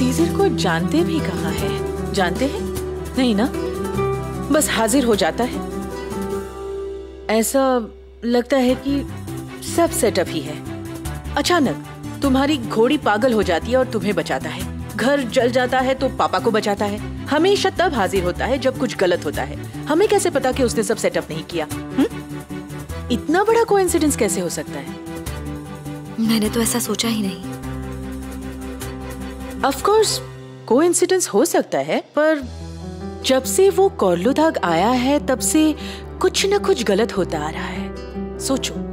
Scissor को जानते भी कहाँ है? जानते हैं? नहीं ना, बस हाजिर हो जाता है। ऐसा लगता है कि सब सेटअप ही है। अचानक तुम्हारी घोड़ी पागल हो जाती है और तुम्हें बचाता है। घर जल जाता है तो पापा को बचाता है। हमेशा तब हाजिर होता है जब कुछ गलत होता है। हमें कैसे पता कि उसने सब सेटअप नहीं किया? इतना बड़ा कोइंसिडेंस कैसे हो सकता है? मैंने तो ऐसा सोचा ही नहीं। ऑफ कोर्स कोइंसिडेंस हो सकता है, पर जब से वो कोर्लुधाग आया है तब से कुछ न कुछ गलत होता आ रहा है। सोचो,